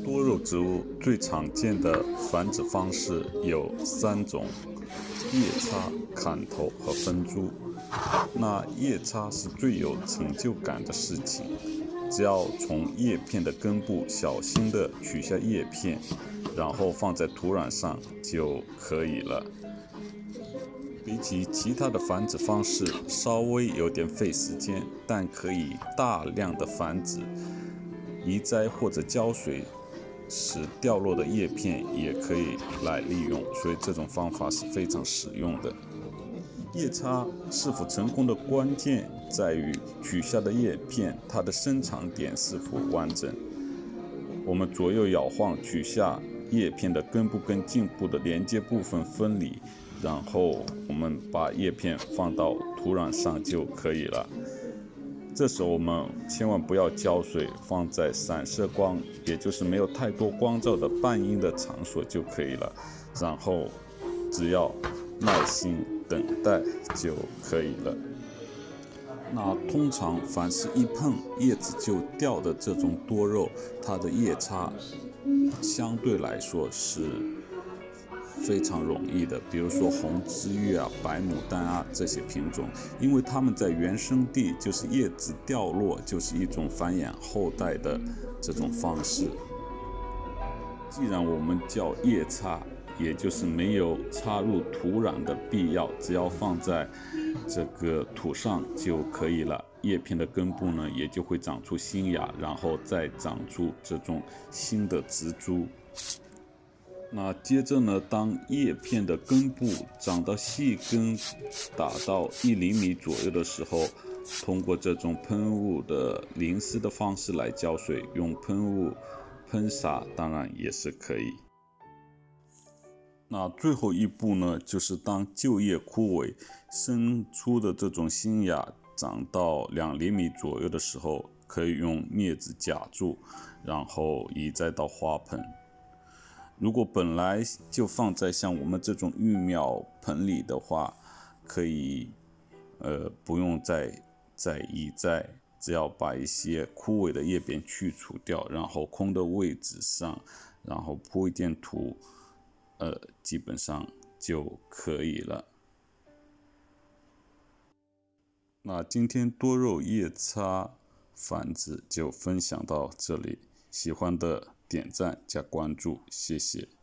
多肉植物最常见的繁殖方式有3种：叶插、砍头和分株。那叶插是最有成就感的事情，只要从叶片的根部小心地取下叶片，然后放在土壤上就可以了。比起其他的繁殖方式稍微有点费时间，但可以大量的繁殖。移栽或者浇水使掉落的叶片也可以来利用，所以这种方法是非常实用的。叶插是否成功的关键在于取下的叶片它的生长点是否完整。我们左右摇晃取下叶片的根部跟茎部的连接部分分离，然后我们把叶片放到土壤上就可以了。这时候我们千万不要浇水，放在散射光，也就是没有太多光照的半阴的场所就可以了。然后只要耐心等待就可以了。那通常凡是一碰叶子就掉的这种多肉，它的叶插相对来说是非常容易的，比如说红枝玉啊、白牡丹啊这些品种，因为它们在原生地就是叶子掉落就是一种繁衍后代的这种方式。既然我们叫叶插，也就是没有插入土壤的必要，只要放在这个土上就可以了。叶片的根部呢，也就会长出新芽，然后再长出这种新的植株。那接着呢，当叶片的根部长到细根达到1厘米左右的时候，通过这种喷雾的淋湿的方式来浇水，用喷雾喷洒当然也是可以。那最后一步呢，就是当旧叶枯萎，生出的这种新芽长到2厘米左右的时候，可以用镊子夹住，然后移栽到花盆。如果本来就放在像我们这种育苗盆里的话，可以不用再移栽，只要把一些枯萎的叶片去除掉，然后空的位置上，然后铺一点土，基本上就可以了。那今天多肉叶插繁殖就分享到这里，喜欢的点赞加关注，谢谢。